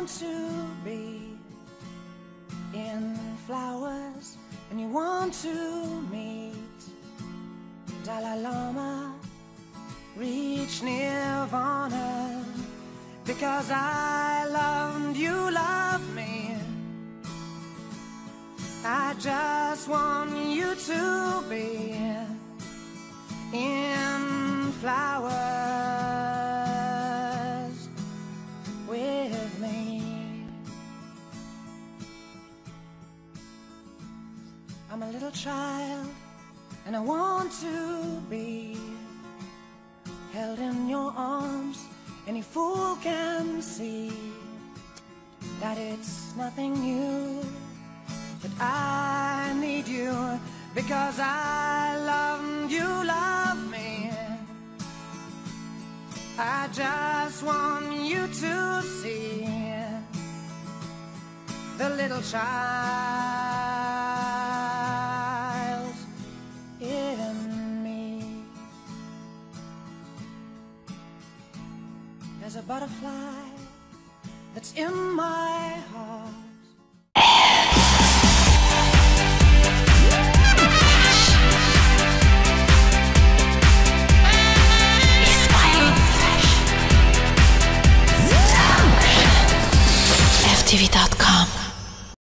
want to be in flowers, and you want to meet Dalai Lama, reach nirvana, because I loved you, love me. I just want you to be in flowers with me. I'm a little child, and I want to be held in your arms. Any fool can see that it's nothing new, but I need you because I love you, love me. I just want you to see the little child in me. There's a butterfly that's in my heart,